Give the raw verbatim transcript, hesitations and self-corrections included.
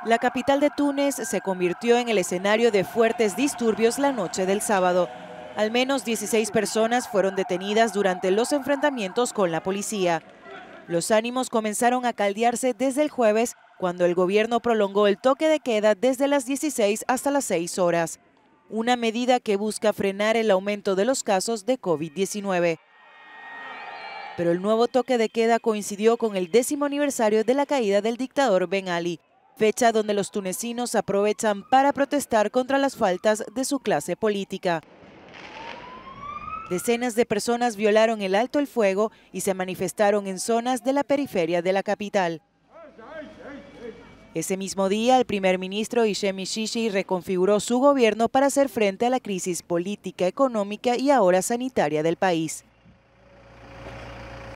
La capital de Túnez se convirtió en el escenario de fuertes disturbios la noche del sábado. Al menos dieciséis personas fueron detenidas durante los enfrentamientos con la policía. Los ánimos comenzaron a caldearse desde el jueves, cuando el gobierno prolongó el toque de queda desde las dieciséis hasta las seis horas, una medida que busca frenar el aumento de los casos de COVID diecinueve. Pero el nuevo toque de queda coincidió con el décimo aniversario de la caída del dictador Ben Ali, fecha donde los tunecinos aprovechan para protestar contra las faltas de su clase política. Decenas de personas violaron el alto el fuego y se manifestaron en zonas de la periferia de la capital. Ese mismo día, el primer ministro Hichem Mishrichi reconfiguró su gobierno para hacer frente a la crisis política, económica y ahora sanitaria del país.